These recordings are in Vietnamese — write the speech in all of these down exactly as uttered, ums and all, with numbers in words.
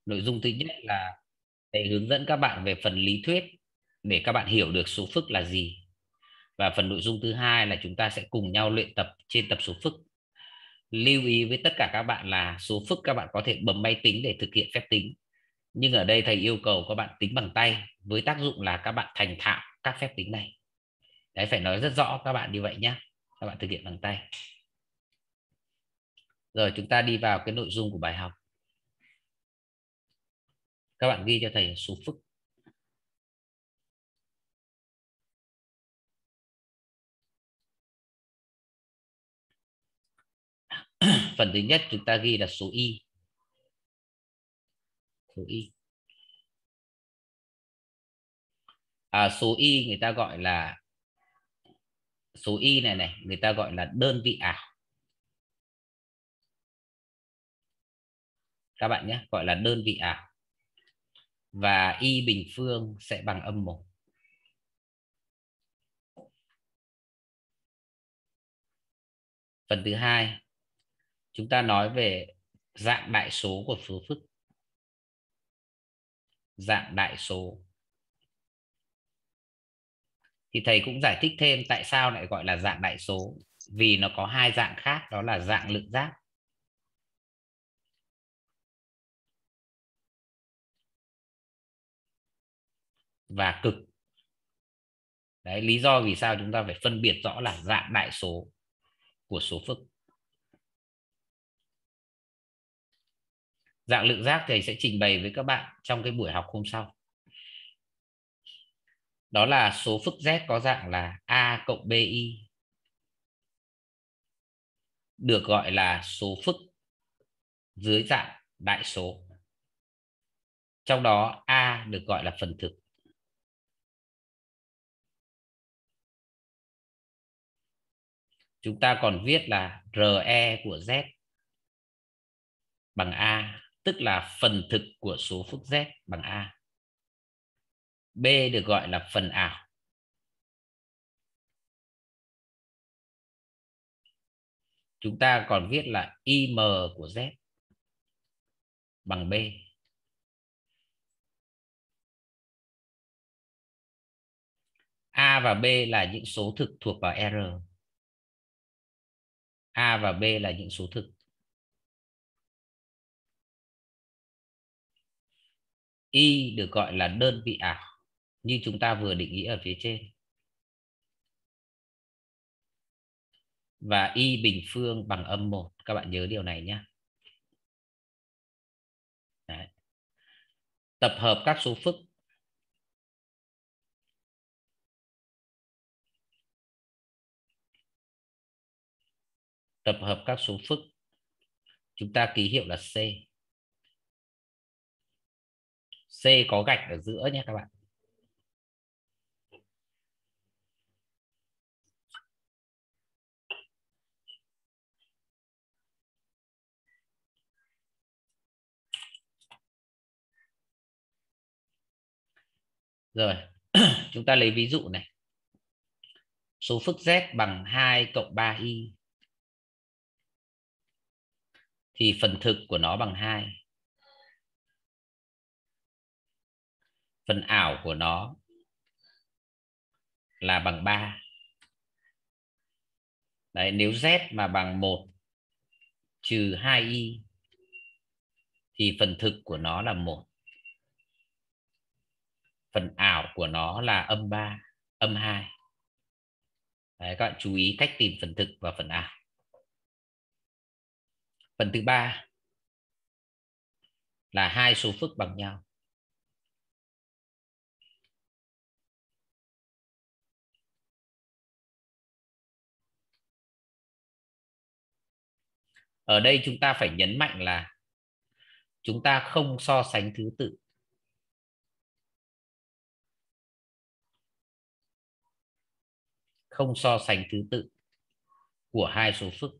Nội dung thứ nhất là thầy hướng dẫn các bạn về phần lý thuyết để các bạn hiểu được số phức là gì. Và phần nội dung thứ hai là chúng ta sẽ cùng nhau luyện tập trên tập số phức. Lưu ý với tất cả các bạn là số phức các bạn có thể bấm máy tính để thực hiện phép tính. Nhưng ở đây thầy yêu cầu các bạn tính bằng tay với tác dụng là các bạn thành thạo các phép tính này. Đấy, phải nói rất rõ các bạn như vậy nhé. Các bạn thực hiện bằng tay. Rồi chúng ta đi vào cái nội dung của bài học. Các bạn ghi cho thầy số phức. Phần thứ nhất chúng ta ghi là số y. Số y. À, số y người ta gọi là số y này này người ta gọi là đơn vị ảo. Các bạn nhé, gọi là đơn vị ảo. Và y bình phương sẽ bằng âm một. Phần thứ hai chúng ta nói về dạng đại số của số phức. Dạng đại số thì thầy cũng giải thích thêm tại sao lại gọi là dạng đại số. Vì nó có hai dạng khác, đó là dạng lượng giác và cực. Đấy, lý do vì sao chúng ta phải phân biệt rõ là dạng đại số của số phức. Dạng lượng giác thầy sẽ trình bày với các bạn trong cái buổi học hôm sau. Đó là số phức Z có dạng là A cộng bi, được gọi là số phức dưới dạng đại số. Trong đó A được gọi là phần thực. Chúng ta còn viết là Re của Z bằng A, tức là phần thực của số phức Z bằng A. B được gọi là phần ảo. Chúng ta còn viết là im của Z bằng B. A và B là những số thực thuộc vào R. A và B là những số thực. Y được gọi là đơn vị ảo như chúng ta vừa định nghĩa ở phía trên. Và y bình phương bằng âm một. Các bạn nhớ điều này nhé. Đấy. Tập hợp các số phức. Tập hợp các số phức. Chúng ta ký hiệu là C. C có gạch ở giữa nhé các bạn. Rồi, chúng ta lấy ví dụ này. Số phức Z bằng hai cộng ba y. Thì phần thực của nó bằng hai. Phần ảo của nó là bằng ba. Đấy, nếu Z mà bằng một trừ hai y thì phần thực của nó là một. Phần ảo của nó là âm ba, âm hai. Đấy, các bạn chú ý cách tìm phần thực và phần ảo. Phần thứ ba là hai số phức bằng nhau. Ở đây chúng ta phải nhấn mạnh là chúng ta không so sánh thứ tự. Không so sánh thứ tự của hai số phức.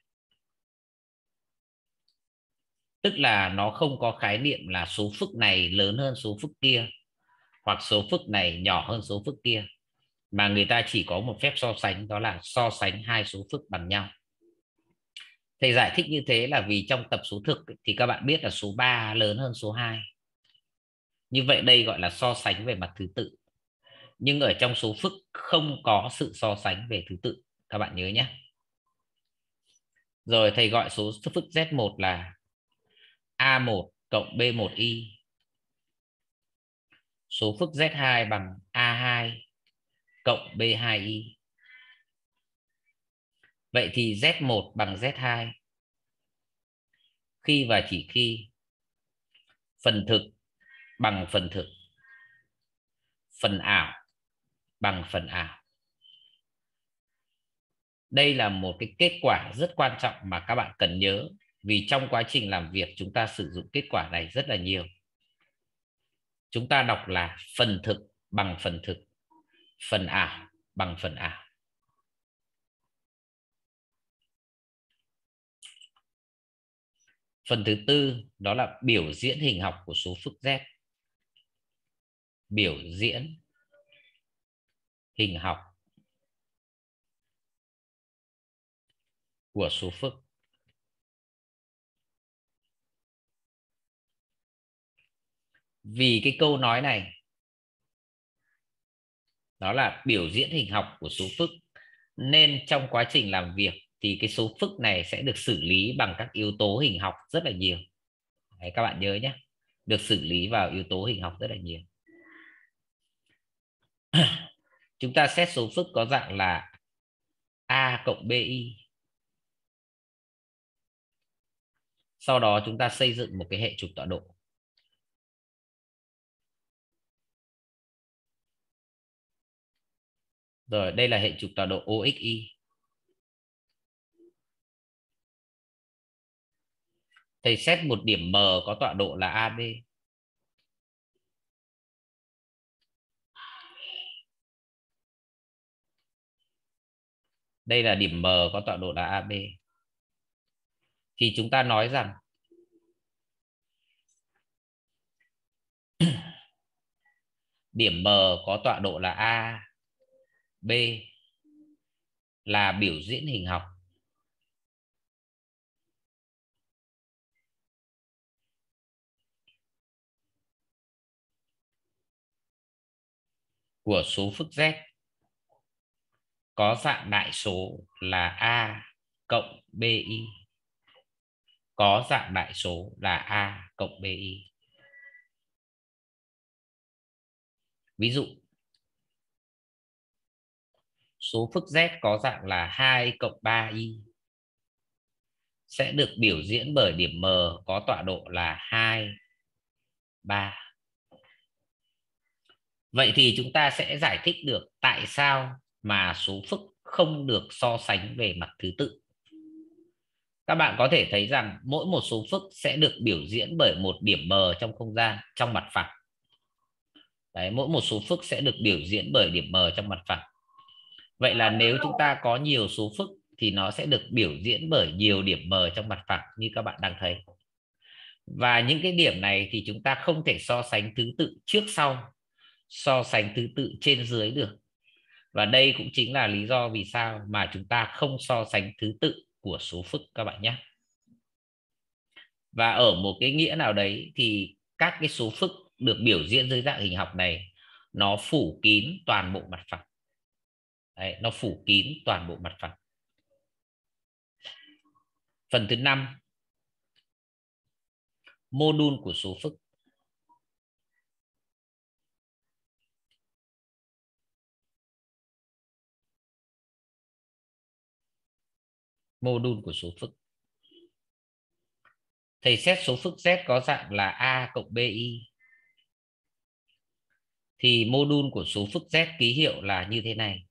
Tức là nó không có khái niệm là số phức này lớn hơn số phức kia hoặc số phức này nhỏ hơn số phức kia, mà người ta chỉ có một phép so sánh, đó là so sánh hai số phức bằng nhau. Thầy giải thích như thế là vì trong tập số thực thì các bạn biết là số ba lớn hơn số hai. Như vậy đây gọi là so sánh về mặt thứ tự. Nhưng ở trong số phức không có sự so sánh về thứ tự. Các bạn nhớ nhé. Rồi thầy gọi số phức Z một là A một cộng B một Y. Số phức Z hai bằng A hai cộng B hai Y. Vậy thì Z một bằng Z hai khi và chỉ khi phần thực bằng phần thực, phần ảo bằng phần ảo. Đây là một cái kết quả rất quan trọng mà các bạn cần nhớ, vì trong quá trình làm việc chúng ta sử dụng kết quả này rất là nhiều. Chúng ta đọc là phần thực bằng phần thực, phần ảo bằng phần ảo. Phần thứ tư đó là biểu diễn hình học của số phức Z. Biểu diễn hình học của số phức. Vì cái câu nói này đó là biểu diễn hình học của số phức, nên trong quá trình làm việc thì cái số phức này sẽ được xử lý bằng các yếu tố hình học rất là nhiều. Đấy, các bạn nhớ nhé, được xử lý vào yếu tố hình học rất là nhiều. Chúng ta xét số phức có dạng là A cộng bi. Sau đó chúng ta xây dựng một cái hệ trục tọa độ. Rồi đây là hệ trục tọa độ O X Y. Thầy xét một điểm M có tọa độ là A B. Đây là điểm M có tọa độ là A B. Thì chúng ta nói rằng điểm M có tọa độ là A B là biểu diễn hình học của số phức Z có dạng đại số là A cộng bi, có dạng đại số là A cộng bi. Ví dụ số phức Z có dạng là hai cộng ba Y sẽ được biểu diễn bởi điểm M có tọa độ là hai, ba. Vậy thì chúng ta sẽ giải thích được tại sao mà số phức không được so sánh về mặt thứ tự. Các bạn có thể thấy rằng mỗi một số phức sẽ được biểu diễn bởi một điểm M trong không gian, trong mặt phẳng. Đấy, mỗi một số phức sẽ được biểu diễn bởi điểm M trong mặt phẳng. Vậy là nếu chúng ta có nhiều số phức thì nó sẽ được biểu diễn bởi nhiều điểm M trong mặt phẳng như các bạn đang thấy. Và những cái điểm này thì chúng ta không thể so sánh thứ tự trước sau, so sánh thứ tự trên dưới được. Và đây cũng chính là lý do vì sao mà chúng ta không so sánh thứ tự của số phức các bạn nhé. Và ở một cái nghĩa nào đấy thì các cái số phức được biểu diễn dưới dạng hình học này nó phủ kín toàn bộ mặt phẳng. Đấy, nó phủ kín toàn bộ mặt phẳng. Phần thứ năm, mô đun của số phức. Mô đun của số phức. Thầy xét số phức Z có dạng là A cộng bi. Thì mô đun của số phức Z ký hiệu là như thế này.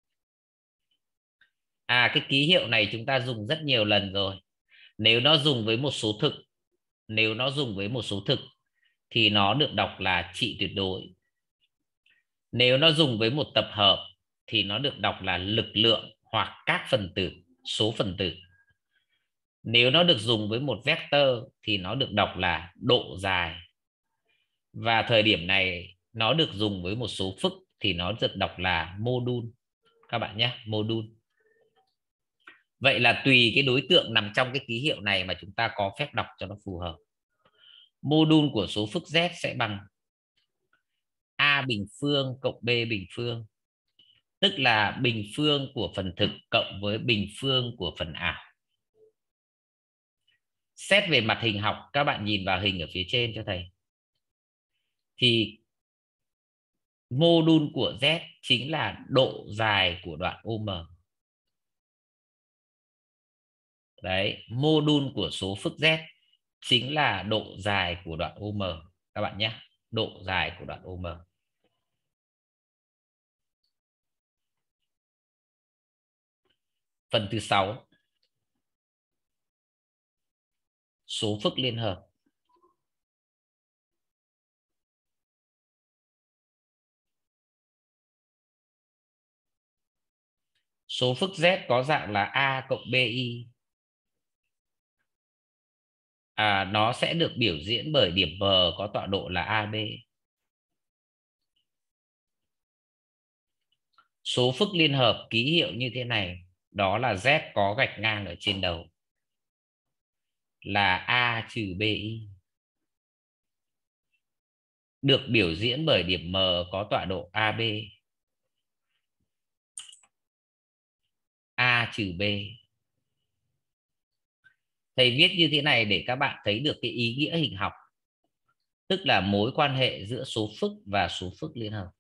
À, cái ký hiệu này chúng ta dùng rất nhiều lần rồi. Nếu nó dùng với một số thực, nếu nó dùng với một số thực thì nó được đọc là trị tuyệt đối. Nếu nó dùng với một tập hợp thì nó được đọc là lực lượng hoặc các phần tử, số phần tử. Nếu nó được dùng với một vector thì nó được đọc là độ dài. Và thời điểm này nó được dùng với một số phức thì nó được đọc là mô đun. Các bạn nhé, mô đun. Vậy là tùy cái đối tượng nằm trong cái ký hiệu này mà chúng ta có phép đọc cho nó phù hợp. Mô đun của số phức Z sẽ bằng A bình phương cộng B bình phương, tức là bình phương của phần thực cộng với bình phương của phần ảo. Xét về mặt hình học, các bạn nhìn vào hình ở phía trên cho thầy, thì mô đun của Z chính là độ dài của đoạn ô em. Đấy, mô đun của số phức Z chính là độ dài của đoạn ô em các bạn nhé, độ dài của đoạn ô em. Phần thứ sáu, số phức liên hợp. Số phức Z có dạng là A cộng BI. À, nó sẽ được biểu diễn bởi điểm M có tọa độ là a bê. Số phức liên hợp ký hiệu như thế này, đó là Z có gạch ngang ở trên đầu là A trừ BI, được biểu diễn bởi điểm M có tọa độ a bê, A trừ B. Thầy viết như thế này để các bạn thấy được cái ý nghĩa hình học, tức là mối quan hệ giữa số phức và số phức liên hợp.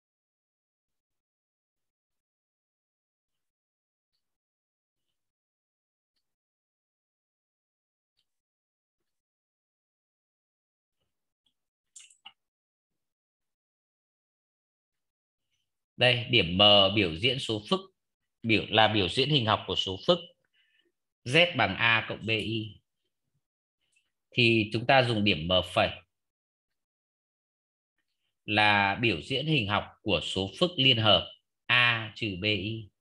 Đây, điểm M biểu diễn số phức, biểu là biểu diễn hình học của số phức Z bằng A cộng BI. Thì chúng ta dùng điểm M phẩy là biểu diễn hình học của số phức liên hợp A trừ BI.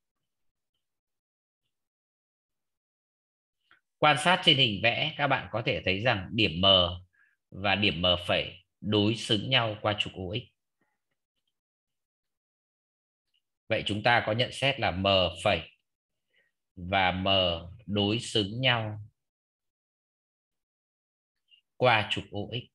Quan sát trên hình vẽ, các bạn có thể thấy rằng điểm M và điểm M phẩy đối xứng nhau qua trục ô ích. Vậy chúng ta có nhận xét là M phẩy và M đối xứng nhau qua trục ô ích.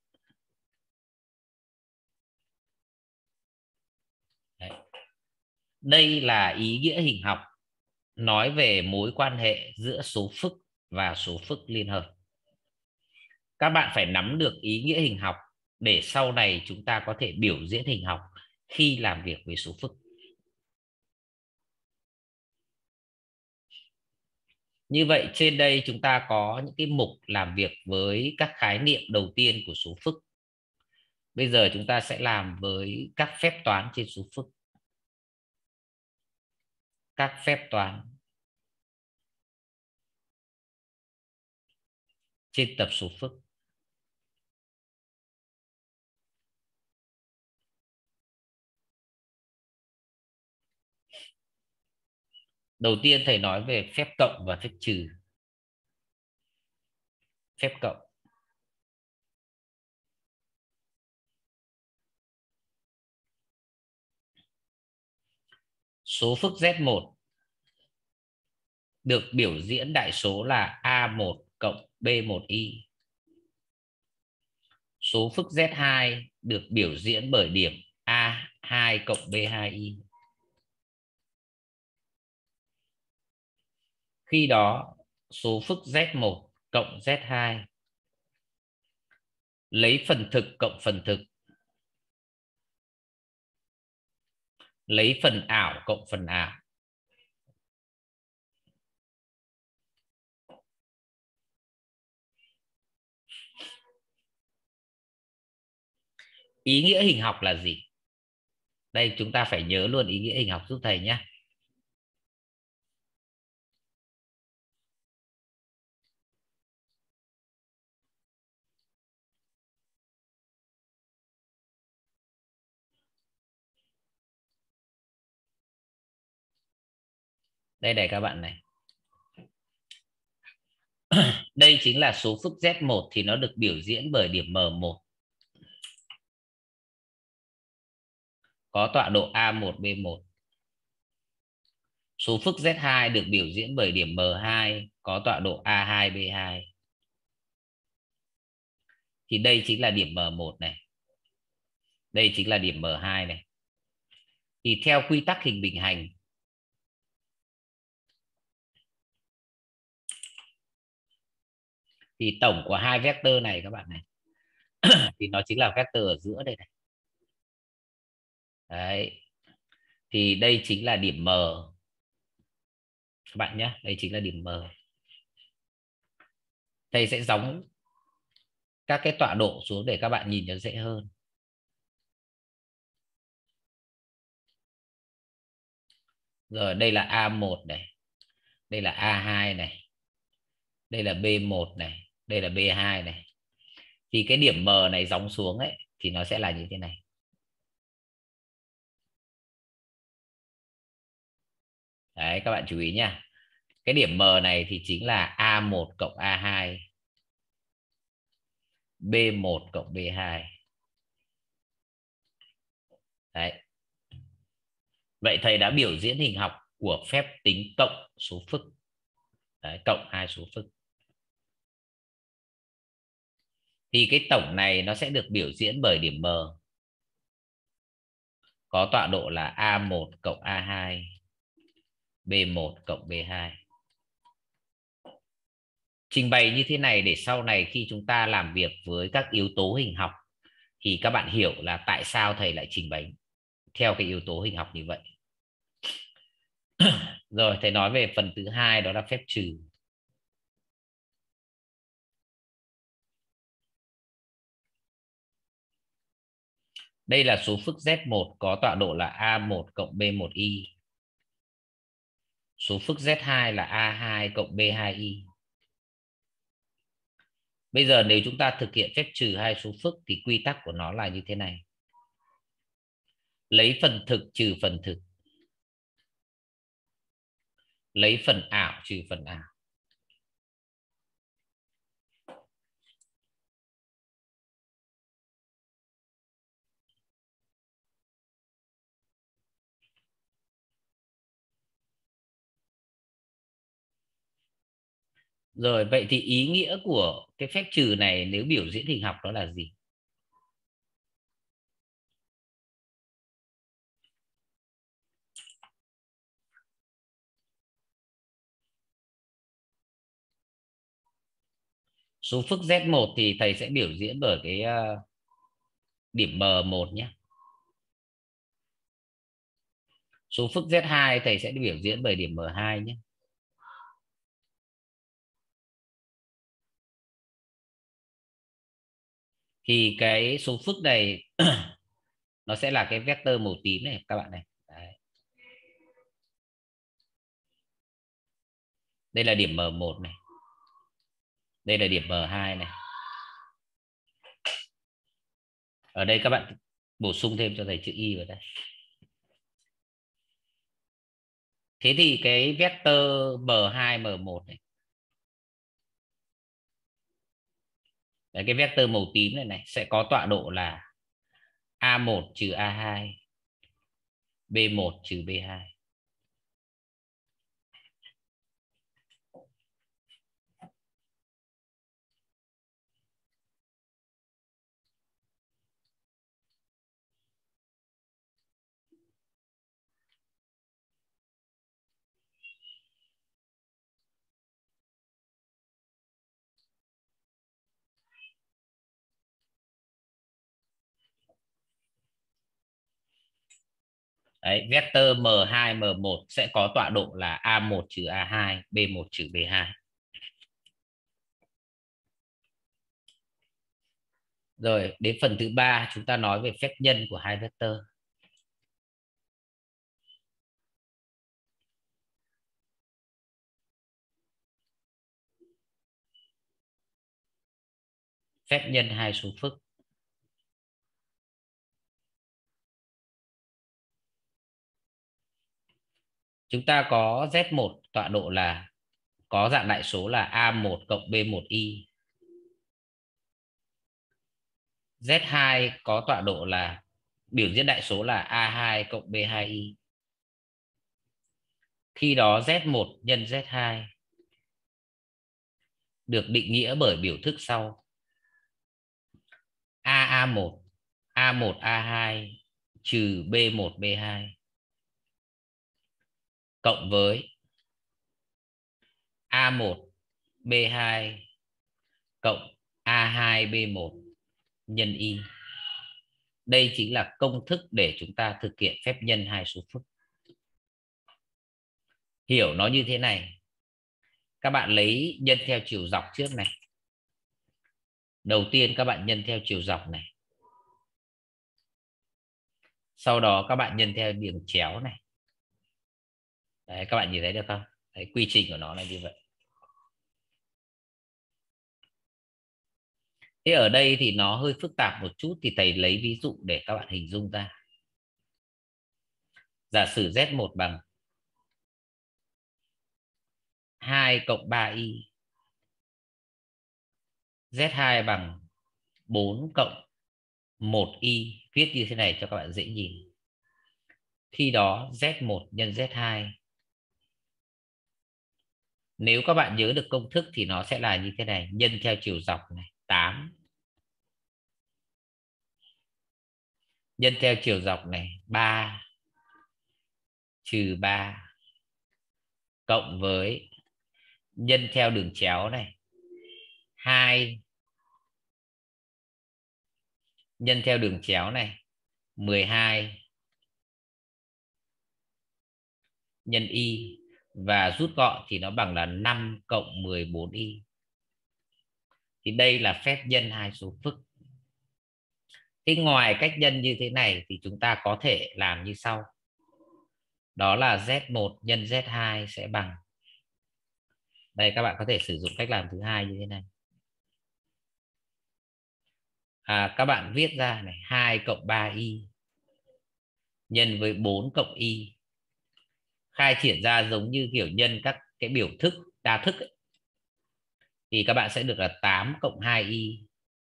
Đấy. Đây là ý nghĩa hình học nói về mối quan hệ giữa số phức và số phức liên hợp. Các bạn phải nắm được ý nghĩa hình học để sau này chúng ta có thể biểu diễn hình học khi làm việc với số phức. Như vậy trên đây chúng ta có những cái mục làm việc với các khái niệm đầu tiên của số phức. Bây giờ chúng ta sẽ làm với các phép toán trên số phức. Các phép toán trên tập số phức. Đầu tiên thầy nói về phép cộng và phép trừ. Phép cộng. Số phức Z một được biểu diễn đại số là A một cộng B một i. Số phức Z hai được biểu diễn bởi điểm A hai cộng B hai i. Khi đó, số phức Z một cộng Z hai lấy phần thực cộng phần thực, lấy phần ảo cộng phần ảo. Ý nghĩa hình học là gì? Đây chúng ta phải nhớ luôn ý nghĩa hình học giúp thầy nhé. Đây này các bạn này. Đây chính là số phức Z một thì nó được biểu diễn bởi điểm M một. Có tọa độ A một B một. Số phức Z hai được biểu diễn bởi điểm M hai có tọa độ A hai B hai. Thì đây chính là điểm M một này. Đây chính là điểm M hai này. Thì theo quy tắc hình bình hành thì tổng của hai vectơ này các bạn này thì nó chính là vectơ ở giữa đây này. Đấy. Thì đây chính là điểm M các bạn nhé, đây chính là điểm M. Thầy sẽ gióng các cái tọa độ xuống để các bạn nhìn cho dễ hơn. Rồi đây là A một này, đây là A hai này, đây là B một này, đây là B hai này. Thì cái điểm M này gióng xuống ấy thì nó sẽ là như thế này. Đấy các bạn chú ý nha. Cái điểm M này thì chính là A một cộng A hai, B một cộng B hai. Đấy. Vậy thầy đã biểu diễn hình học của phép tính cộng số phức. Đấy, cộng hai số phức. Thì cái tổng này nó sẽ được biểu diễn bởi điểm M có tọa độ là A một cộng A hai, B một cộng B hai. Trình bày như thế này để sau này khi chúng ta làm việc với các yếu tố hình học thì các bạn hiểu là tại sao thầy lại trình bày theo cái yếu tố hình học như vậy. Rồi thầy nói về phần thứ hai, đó là phép trừ. Đây là số phức Z một có tọa độ là A một cộng B một Y. Số phức Z hai là A hai cộng B hai Y. Bây giờ nếu chúng ta thực hiện phép trừ hai số phức thì quy tắc của nó là như thế này. Lấy phần thực trừ phần thực. Lấy phần ảo trừ phần ảo. Rồi vậy thì ý nghĩa của cái phép trừ này nếu biểu diễn hình học đó là gì? Số phức Z một thì thầy sẽ biểu diễn bởi cái uh, điểm M một nhé. Số phức Z hai thầy sẽ biểu diễn bởi điểm M hai nhé. Thì cái số phức này nó sẽ là cái vectơ màu tím này các bạn này. Đấy. Đây là điểm M một này. Đây là điểm M hai này. Ở đây các bạn bổ sung thêm cho thầy chữ Y vào đây. Thế thì cái vectơ M hai M một này. Đấy, cái vectơ màu tím này này sẽ có tọa độ là A một trừ A hai, B một trừ B hai. Đấy, vectơ M hai M một sẽ có tọa độ là A một trừ A hai, B một trừ B hai. Rồi, đến phần thứ ba chúng ta nói về phép nhân của hai vectơ. Phép nhân hai số phức. Chúng ta có Z một tọa độ là có dạng đại số là A một cộng B một Y. Z hai có tọa độ là biểu diễn đại số là A hai cộng B hai Y. Khi đó Z một nhân Z hai được định nghĩa bởi biểu thức sau: A A một, A một A hai trừ B một B hai cộng với A một B hai cộng A hai B một nhân Y. Đây chính là công thức để chúng ta thực hiện phép nhân hai số phức. Hiểu nó như thế này. Các bạn lấy nhân theo chiều dọc trước này. Đầu tiên các bạn nhân theo chiều dọc này. Sau đó các bạn nhân theo đường chéo này. Đấy, các bạn nhìn thấy được không? Đấy, quy trình của nó là như vậy. Thế ở đây thì nó hơi phức tạp một chút, thì thầy lấy ví dụ để các bạn hình dung ra. Giả sử Z một bằng hai cộng ba y, Z hai bằng bốn cộng một y, viết như thế này cho các bạn dễ nhìn. Khi đó Z một nhân Z hai, nếu các bạn nhớ được công thức thì nó sẽ là như thế này: nhân theo chiều dọc này, tám, nhân theo chiều dọc này, ba trừ ba, cộng với nhân theo đường chéo này, hai nhân theo đường chéo này, mười hai nhân y, và rút gọn thì nó bằng là năm cộng mười bốn y. Thì đây là phép nhân hai số phức. Thế ngoài cách nhân như thế này thì chúng ta có thể làm như sau. Đó là Z một nhân Z hai sẽ bằng, đây các bạn có thể sử dụng cách làm thứ hai như thế này. À, các bạn viết ra này, hai cộng ba y nhân với bốn cộng y, khai triển ra giống như kiểu nhân các cái biểu thức đa thức ấy. Thì các bạn sẽ được là tám cộng hai y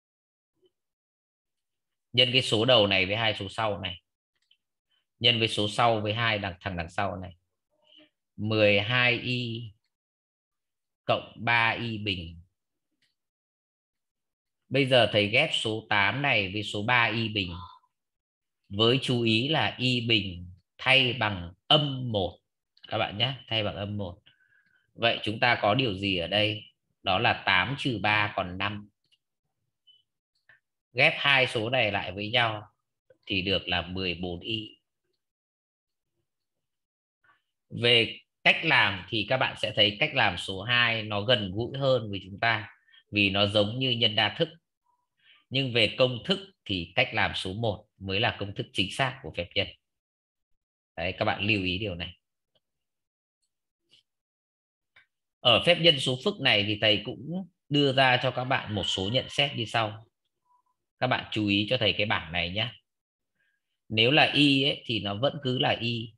nhân cái số đầu này với hai số sau này, nhân với số sau với hai đằng thằng đằng sau này, mười hai y cộng ba y bình. Bây giờ thầy ghép số tám này với số ba y bình, với chú ý là y bình thay bằng âm một các bạn nhé, thay bằng âm một. Vậy chúng ta có điều gì ở đây? Đó là tám trừ ba còn năm. Ghép hai số này lại với nhau thì được là mười bốn y. Về cách làm thì các bạn sẽ thấy cách làm số hai nó gần gũi hơn với chúng ta, vì nó giống như nhân đa thức. Nhưng về công thức thì cách làm số một mới là công thức chính xác của phép nhân. Đấy, các bạn lưu ý điều này. Ở phép nhân số phức này thì thầy cũng đưa ra cho các bạn một số nhận xét như sau. Các bạn chú ý cho thầy cái bảng này nhé. Nếu là y ấy, thì nó vẫn cứ là y.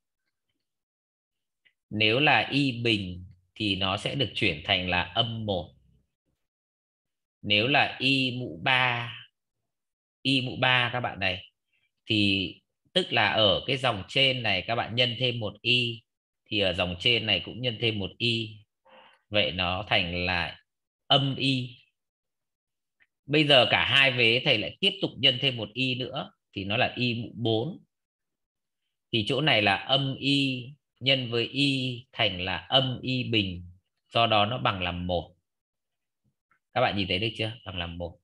Nếu là y bình thì nó sẽ được chuyển thành là âm một. Nếu là y mũ ba, y mũ ba các bạn này, thì tức là ở cái dòng trên này các bạn nhân thêm một y, thì ở dòng trên này cũng nhân thêm một y. Vậy nó thành là âm y. Bây giờ cả hai vế thầy lại tiếp tục nhân thêm một y nữa, thì nó là y mũ bốn. Thì chỗ này là âm y nhân với y thành là âm y bình, do đó nó bằng làm một. Các bạn nhìn thấy được chưa? Bằng làm một.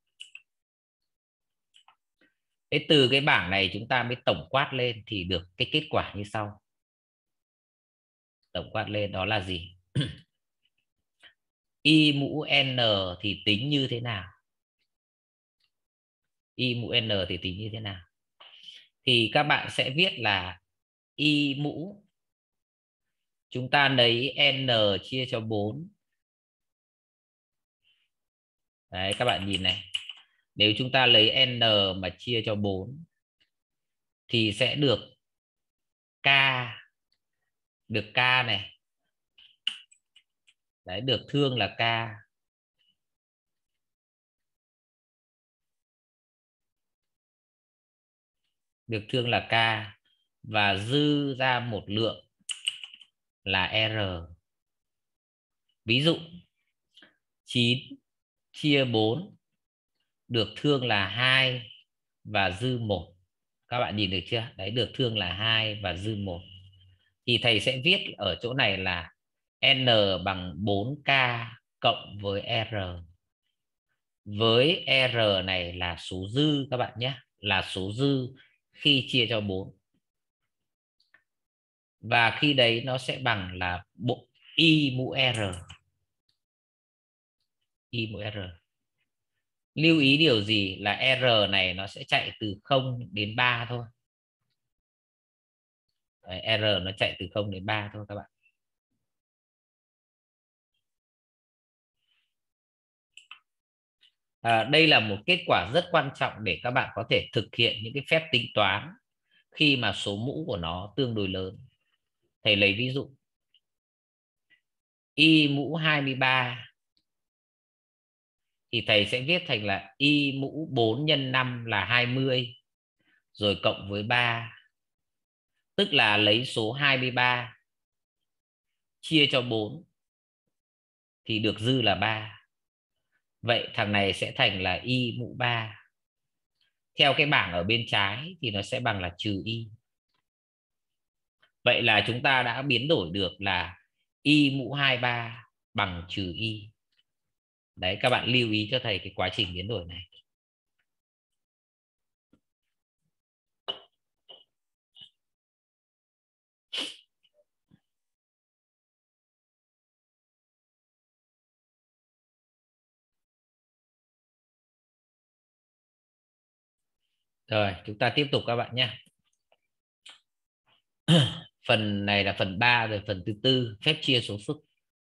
Thế từ cái bảng này chúng ta mới tổng quát lên thì được cái kết quả như sau. Tổng quát lên đó là gì? Y mũ n thì tính như thế nào? Y mũ n thì tính như thế nào? Thì các bạn sẽ viết là y mũ, chúng ta lấy n chia cho bốn. Đấy, các bạn nhìn này. Nếu chúng ta lấy n mà chia cho bốn thì sẽ được k, được k này. Đấy, được thương là k. Được thương là k, và dư ra một lượng là R. Ví dụ chín chia bốn được thương là hai và dư một. Các bạn nhìn được chưa? Đấy, được thương là hai và dư một. Thì thầy sẽ viết ở chỗ này là N bằng bốn K cộng với R. Với R này là số dư các bạn nhé, là số dư khi chia cho bốn. Và khi đấy nó sẽ bằng là bộ Y mũ R. Y mũ R. Lưu ý điều gì là R này nó sẽ chạy từ không đến ba thôi. Đấy, R nó chạy từ không đến ba thôi các bạn. À, đây là một kết quả rất quan trọng để các bạn có thể thực hiện những cái phép tính toán khi mà số mũ của nó tương đối lớn. Thầy lấy ví dụ Y mũ hai mươi ba thì thầy sẽ viết thành là Y mũ bốn nhân năm là hai mươi rồi cộng với ba, tức là lấy số hai mươi ba chia cho bốn thì được dư là ba. Vậy thằng này sẽ thành là Y mũ ba. Theo cái bảng ở bên trái thì nó sẽ bằng là trừ Y. Vậy là chúng ta đã biến đổi được là Y mũ hai mươi ba bằng trừ Y. Đấy, các bạn lưu ý cho thầy cái quá trình biến đổi này. Rồi, chúng ta tiếp tục các bạn nhé. Phần này là phần ba rồi, phần thứ tư, phép chia số phức.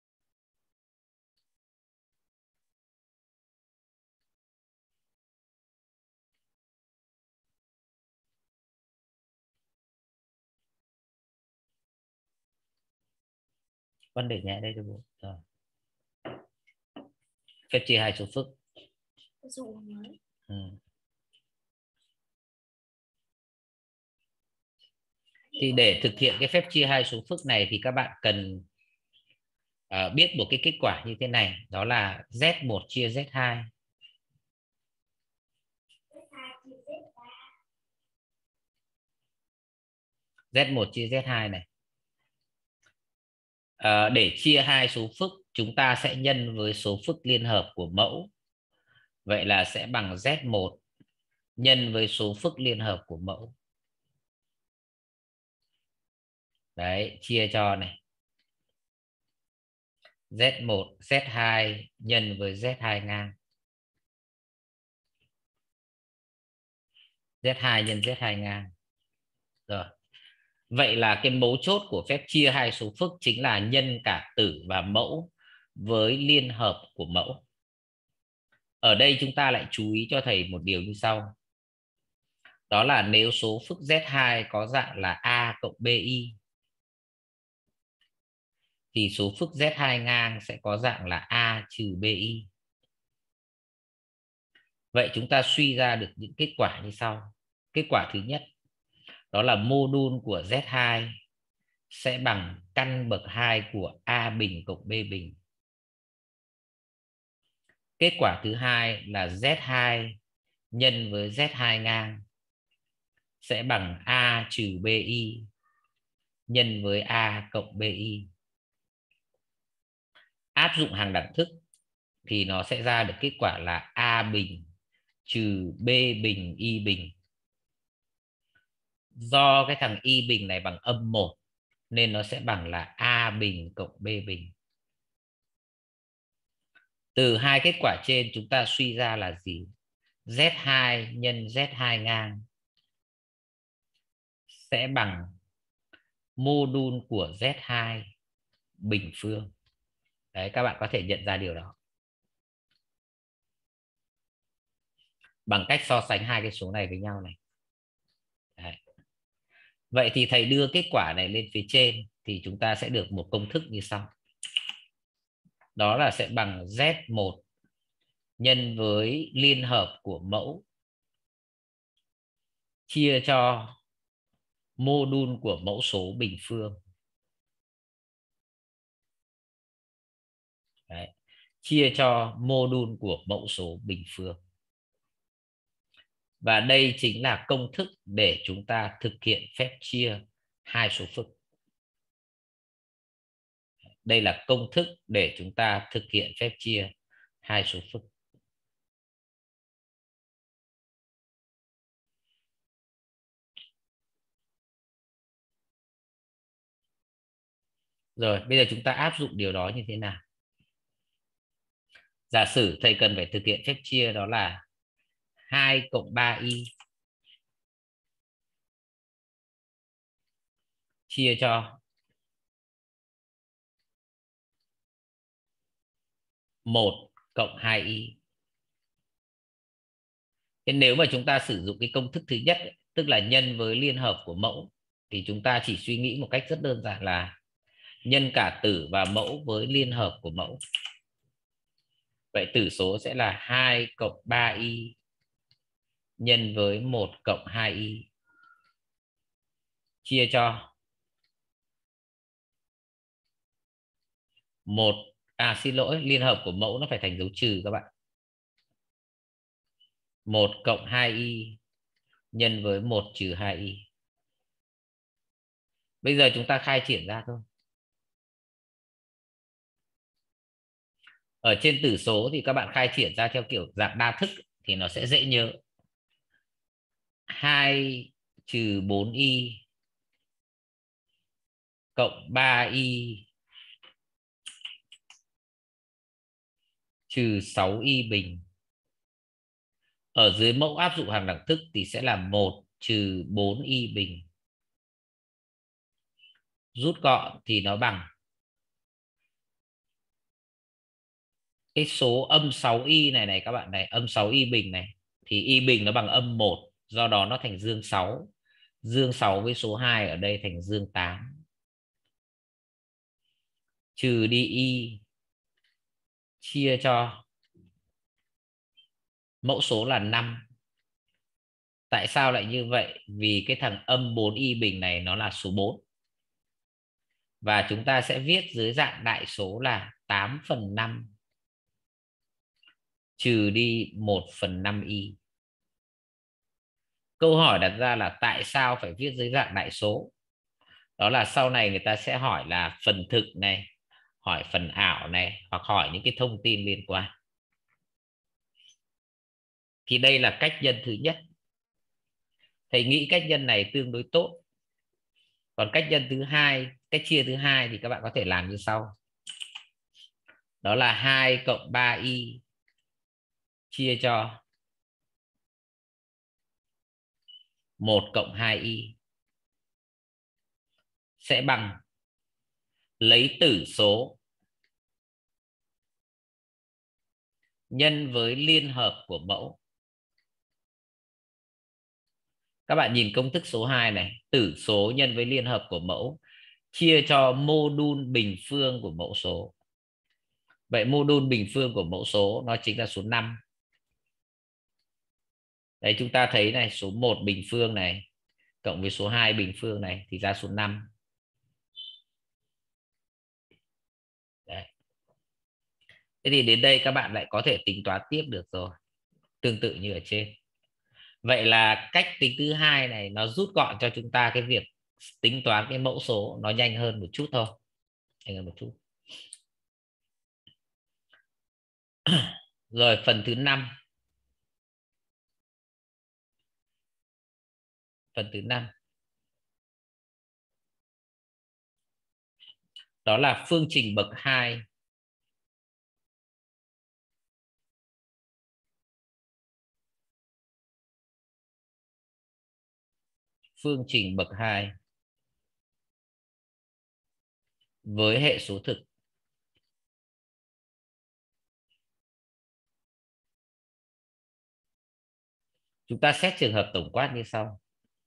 Con để nhẹ đây cho bố. Rồi. Phép chia hai số phức. Ừ. Thì để thực hiện cái phép chia hai số phức này thì các bạn cần uh, biết một cái kết quả như thế này, đó là Z một chia Z hai. Z một chia Z hai này. À, để chia hai số phức chúng ta sẽ nhân với số phức liên hợp của mẫu. Vậy là sẽ bằng Z một nhân với số phức liên hợp của mẫu. Đấy, chia cho này. Z một, Z hai nhân với Z hai ngang. Z hai nhân Z hai ngang. Rồi. Vậy là cái mấu chốt của phép chia hai số phức chính là nhân cả tử và mẫu với liên hợp của mẫu. Ở đây chúng ta lại chú ý cho thầy một điều như sau. Đó là nếu số phức Z hai có dạng là A cộng BI thì số phức Z hai ngang sẽ có dạng là A trừ BI. Vậy chúng ta suy ra được những kết quả như sau. Kết quả thứ nhất, đó là mô đun của Z hai sẽ bằng căn bậc hai của A bình cộng B bình. Kết quả thứ hai là Z hai nhân với Z hai ngang sẽ bằng A trừ BI nhân với A cộng BI. Áp dụng hàng đẳng thức thì nó sẽ ra được kết quả là A bình trừ B bình Y bình. Do cái thằng Y bình này bằng âm một nên nó sẽ bằng là A bình cộng B bình. Từ hai kết quả trên chúng ta suy ra là gì? Z hai nhân Z hai ngang sẽ bằng mô đun của Z hai bình phương. Đấy, các bạn có thể nhận ra điều đó bằng cách so sánh hai cái số này với nhau này. Đấy. Vậy thì thầy đưa kết quả này lên phía trên thì chúng ta sẽ được một công thức như sau. Đó là sẽ bằng Z một nhân với liên hợp của mẫu chia cho mô đun của mẫu số bình phương. chia cho mô đun của mẫu số bình phương. Và đây chính là công thức để chúng ta thực hiện phép chia hai số phức. Đây là công thức để chúng ta thực hiện phép chia hai số phức. Rồi, bây giờ chúng ta áp dụng điều đó như thế nào? Giả sử thầy cần phải thực hiện phép chia đó là hai cộng ba y chia cho một cộng hai y. Thế nếu mà chúng ta sử dụng cái công thức thứ nhất ấy, tức là nhân với liên hợp của mẫu, thì chúng ta chỉ suy nghĩ một cách rất đơn giản là nhân cả tử và mẫu với liên hợp của mẫu. Vậy tử số sẽ là hai cộng ba y nhân với một cộng hai y chia cho một, à xin lỗi, liên hợp của mẫu nó phải thành dấu trừ các bạn. một cộng hai y nhân với một trừ hai y. Bây giờ chúng ta khai triển ra thôi. Ở trên tử số thì các bạn khai triển ra theo kiểu dạng đa thức thì nó sẽ dễ nhớ. hai trừ bốn y cộng ba y trừ sáu y bình. Ở dưới mẫu áp dụng hàng đẳng thức thì sẽ là một trừ bốn y bình. Rút gọn thì nó bằng cái số âm sáu y này này các bạn này, âm sáu y bình này thì y bình nó bằng âm một, do đó nó thành dương sáu. Dương sáu với số hai ở đây thành dương tám. Trừ đi y chia cho mẫu số là năm. Tại sao lại như vậy? Vì cái thằng âm bốn y bình này nó là số bốn. Và chúng ta sẽ viết dưới dạng đại số là tám phần năm trừ đi một phần năm y. Câu hỏi đặt ra là tại sao phải viết dưới dạng đại số? Đó là sau này người ta sẽ hỏi là phần thực này, hỏi phần ảo này, hoặc hỏi những cái thông tin liên quan. Thì đây là cách nhân thứ nhất. Thầy nghĩ cách nhân này tương đối tốt. Còn cách nhân thứ hai, cách chia thứ hai thì các bạn có thể làm như sau. Đó là hai cộng ba y chia cho một cộng hai y sẽ bằng lấy tử số nhân với liên hợp của mẫu. Các bạn nhìn công thức số hai này, tử số nhân với liên hợp của mẫu chia cho mô đun bình phương của mẫu số. Vậy mô đun bình phương của mẫu số nó chính là số năm. Đấy, chúng ta thấy này, số một bình phương này cộng với số hai bình phương này thì ra số năm. Đấy. Thế thì đến đây các bạn lại có thể tính toán tiếp được rồi, tương tự như ở trên. Vậy là cách tính thứ hai này nó rút gọn cho chúng ta cái việc tính toán cái mẫu số nó nhanh hơn một chút thôi. Nhanh hơn một chút. Rồi phần thứ năm. Phần thứ năm. Đó là phương trình bậc hai phương trình bậc hai với hệ số thực. Chúng ta xét trường hợp tổng quát như sau.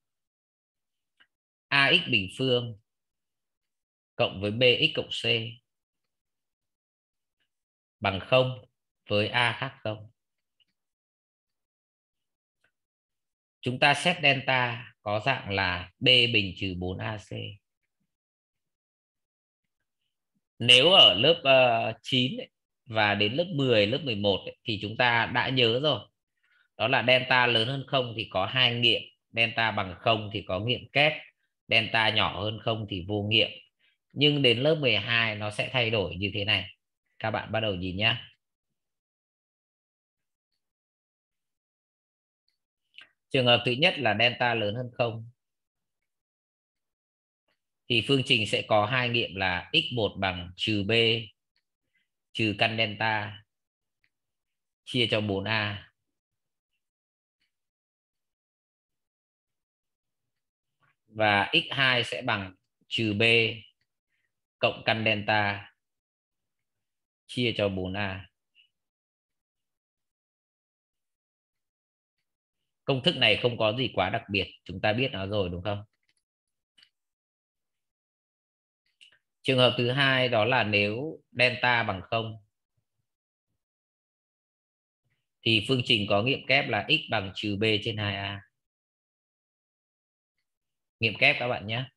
Ax bình phương cộng với bx cộng c bằng không với a khác không. Chúng ta xét delta có dạng là b bình trừ bốn a c. Nếu ở lớp uh, chín ấy, và đến lớp mười, lớp mười một ấy, thì chúng ta đã nhớ rồi. Đó là delta lớn hơn không thì có hai nghiệm, delta bằng không thì có nghiệm kép, delta nhỏ hơn không thì vô nghiệm. Nhưng đến lớp mười hai nó sẽ thay đổi như thế này. Các bạn bắt đầu nhìn nhé. Trường hợp thứ nhất là delta lớn hơn không thì phương trình sẽ có hai nghiệm là x một bằng trừ b trừ căn delta chia cho bốn a. Và x hai sẽ bằng trừ b cộng căn delta chia cho bốn a. Công thức này không có gì quá đặc biệt, chúng ta biết nó rồi đúng không? Trường hợp thứ hai đó là nếu delta bằng không thì phương trình có nghiệm kép là x bằng trừ b trên hai a. Nghiệm kép các bạn nhé.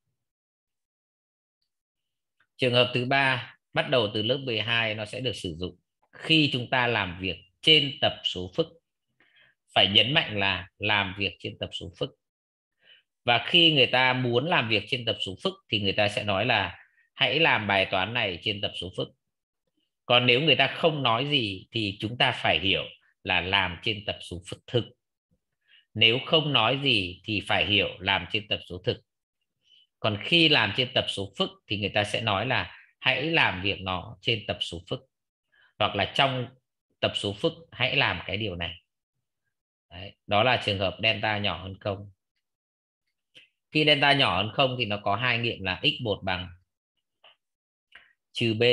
Trường hợp thứ ba bắt đầu từ lớp mười hai nó sẽ được sử dụng khi chúng ta làm việc trên tập số phức. Phải nhấn mạnh là làm việc trên tập số phức. Và khi người ta muốn làm việc trên tập số phức thì người ta sẽ nói là hãy làm bài toán này trên tập số phức. Còn nếu người ta không nói gì thì chúng ta phải hiểu là làm trên tập số phức thực. Nếu không nói gì thì phải hiểu làm trên tập số thực. Còn khi làm trên tập số phức thì người ta sẽ nói là hãy làm việc nó trên tập số phức. Hoặc là trong tập số phức hãy làm cái điều này. Đấy, đó là trường hợp delta nhỏ hơn không. Khi delta nhỏ hơn không thì nó có hai nghiệm là x một bằng trừ b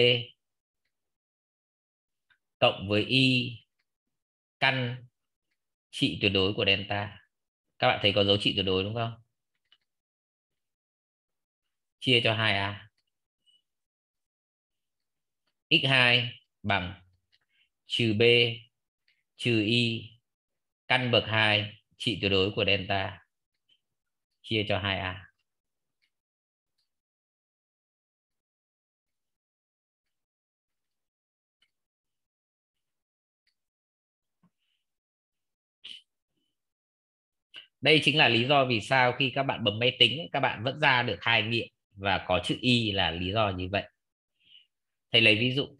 cộng với y căn trị tuyệt đối của delta. Các bạn thấy có dấu trị tuyệt đối đúng không? Chia cho hai a. x hai bằng trừ b trừ y căn bậc hai trị tuyệt đối của delta chia cho hai a. Đây chính là lý do vì sao khi các bạn bấm máy tính các bạn vẫn ra được hai nghiệm và có chữ y là lý do như vậy. Thầy lấy ví dụ.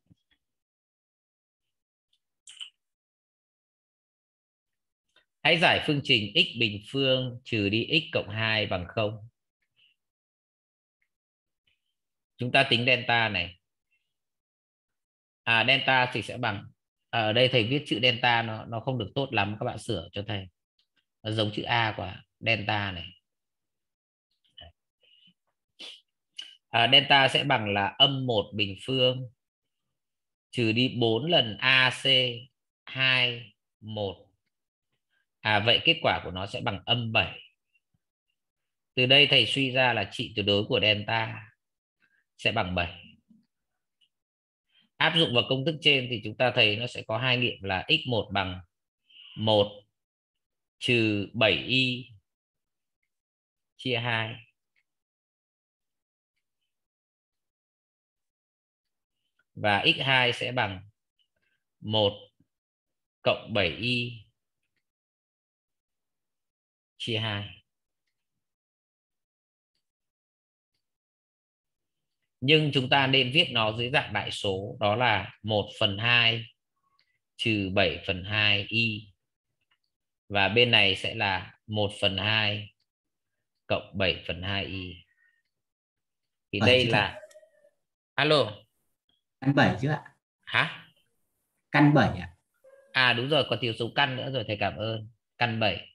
Hãy giải phương trình x bình phương trừ đi x cộng hai bằng không. Chúng ta tính delta này. À, delta thì sẽ bằng, à, ở đây thầy viết chữ delta nó nó không được tốt lắm, các bạn sửa cho thầy. Nó giống chữ A của delta này. À, delta sẽ bằng là âm một bình phương trừ đi bốn lần a xê hai một. À, vậy kết quả của nó sẽ bằng âm bảy. Từ đây thầy suy ra là trị tuyệt đối của delta sẽ bằng bảy. Áp dụng vào công thức trên thì chúng ta thấy nó sẽ có hai nghiệm là x một bằng một trừ bảy y chia hai. Và x hai sẽ bằng một cộng bảy y chia hai. Nhưng chúng ta nên viết nó dưới dạng đại số, đó là một phần hai trừ bảy phần hai y. Và bên này sẽ là một phần hai cộng bảy phần hai y. Thì bảy đây chứ thầy. là... Alo. Căn bảy chứ ạ. Hả? Căn bảy ạ. À đúng rồi, còn thiếu số căn nữa rồi, thầy cảm ơn. Căn bảy.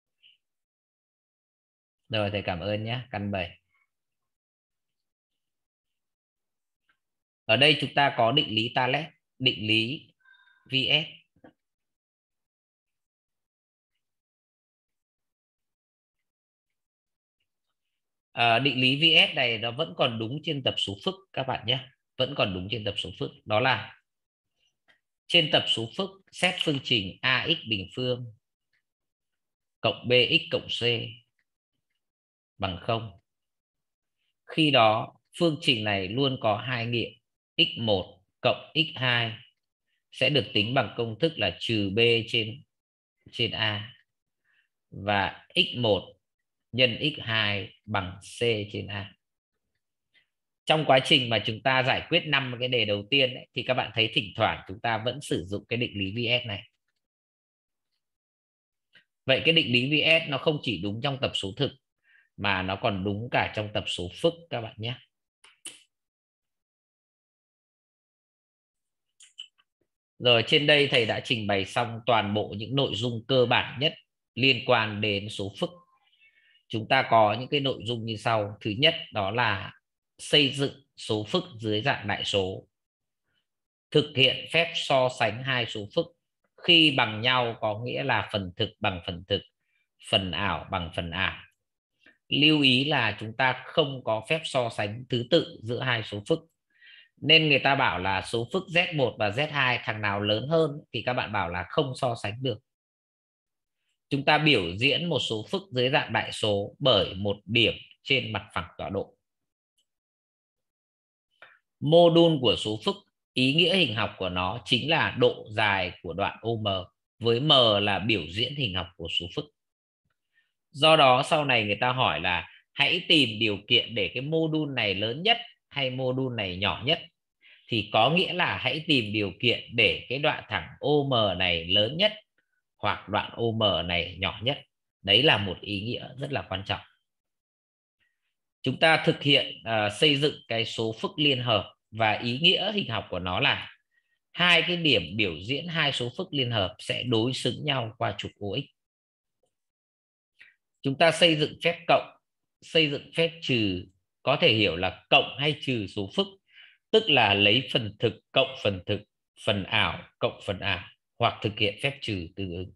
Rồi thầy cảm ơn nhé, căn bảy. Ở đây chúng ta có định lý Talet, định lý vê ét. À, định lý vê ét này nó vẫn còn đúng trên tập số phức các bạn nhé. Vẫn còn đúng trên tập số phức. Đó là trên tập số phức xét phương trình ax bình phương cộng bx cộng c bằng không. Khi đó phương trình này luôn có hai nghiệm x một cộng x hai sẽ được tính bằng công thức là trừ b trên trên a, và x một nhân x hai bằng c trên a. Trong quá trình mà chúng ta giải quyết năm cái đề đầu tiên ấy, thì các bạn thấy thỉnh thoảng chúng ta vẫn sử dụng cái định lý vê ét này. Vậy cái định lý vê ét nó không chỉ đúng trong tập số thực mà nó còn đúng cả trong tập số phức các bạn nhé. Rồi, trên đây thầy đã trình bày xong toàn bộ những nội dung cơ bản nhất liên quan đến số phức. Chúng ta có những cái nội dung như sau. Thứ nhất đó là xây dựng số phức dưới dạng đại số. Thực hiện phép so sánh hai số phức khi bằng nhau, có nghĩa là phần thực bằng phần thực, phần ảo bằng phần ảo. Lưu ý là chúng ta không có phép so sánh thứ tự giữa hai số phức. Nên người ta bảo là số phức Z một và Z hai thằng nào lớn hơn thì các bạn bảo là không so sánh được. Chúng ta biểu diễn một số phức dưới dạng đại số bởi một điểm trên mặt phẳng tọa độ. Mô đun của số phức, ý nghĩa hình học của nó chính là độ dài của đoạn ô em, với M là biểu diễn hình học của số phức. Do đó sau này người ta hỏi là hãy tìm điều kiện để cái mô đun này lớn nhất hay mô đun này nhỏ nhất. Thì có nghĩa là hãy tìm điều kiện để cái đoạn thẳng ô em này lớn nhất hoặc đoạn ô em này nhỏ nhất. Đấy là một ý nghĩa rất là quan trọng. Chúng ta thực hiện uh, xây dựng cái số phức liên hợp, và ý nghĩa hình học của nó là hai cái điểm biểu diễn hai số phức liên hợp sẽ đối xứng nhau qua trục ô ích. Chúng ta xây dựng phép cộng, xây dựng phép trừ, có thể hiểu là cộng hay trừ số phức, tức là lấy phần thực cộng phần thực, phần ảo cộng phần ảo, hoặc thực hiện phép trừ tương ứng.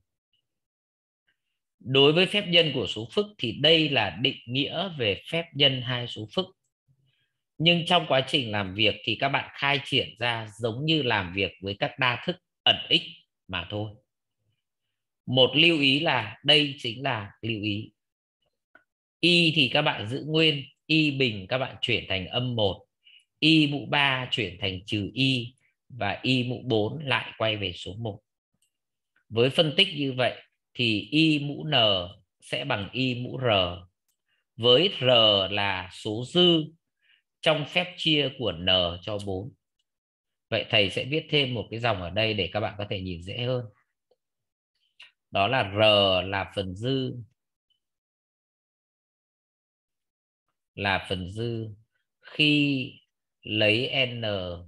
Đối với phép nhân của số phức thì đây là định nghĩa về phép nhân hai số phức. Nhưng trong quá trình làm việc thì các bạn khai triển ra giống như làm việc với các đa thức ẩn x mà thôi. Một lưu ý là đây chính là lưu ý. Y thì các bạn giữ nguyên, y bình các bạn chuyển thành âm một, y mũ ba chuyển thành trừ y, và y mũ bốn lại quay về số một. Với phân tích như vậy thì y mũ n sẽ bằng y mũ r, với r là số dư trong phép chia của n cho bốn. Vậy thầy sẽ viết thêm một cái dòng ở đây để các bạn có thể nhìn dễ hơn. Đó là r là phần dư, là phần dư khi lấy n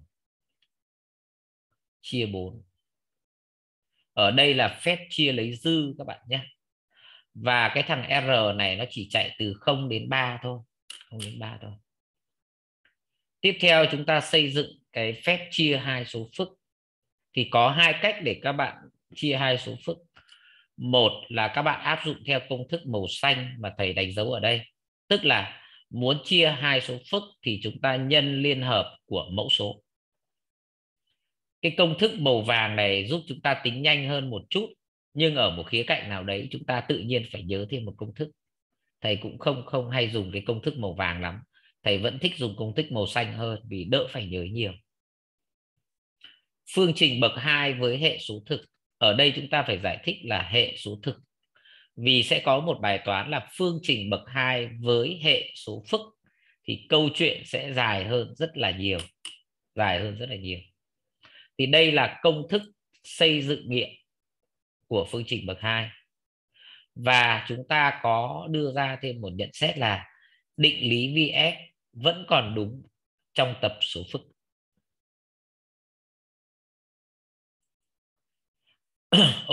chia bốn. Ở đây là phép chia lấy dư các bạn nhé. Và cái thằng R này nó chỉ chạy từ không đến ba thôi, không đến ba thôi. Tiếp theo chúng ta xây dựng cái phép chia hai số phức. Thì có hai cách để các bạn chia hai số phức. Một là các bạn áp dụng theo công thức màu xanh mà thầy đánh dấu ở đây. Tức là muốn chia hai số phức thì chúng ta nhân liên hợp của mẫu số. Cái công thức màu vàng này giúp chúng ta tính nhanh hơn một chút, nhưng ở một khía cạnh nào đấy chúng ta tự nhiên phải nhớ thêm một công thức. Thầy cũng không không hay dùng cái công thức màu vàng lắm. Thầy vẫn thích dùng công thức màu xanh hơn vì đỡ phải nhớ nhiều. Phương trình bậc hai với hệ số thực. Ở đây chúng ta phải giải thích là hệ số thực, vì sẽ có một bài toán là phương trình bậc hai với hệ số phức, thì câu chuyện sẽ dài hơn rất là nhiều. Dài hơn rất là nhiều. Thì đây là công thức xây dựng nghiệm của phương trình bậc hai. Và chúng ta có đưa ra thêm một nhận xét là định lý vê ét vẫn còn đúng trong tập số phức.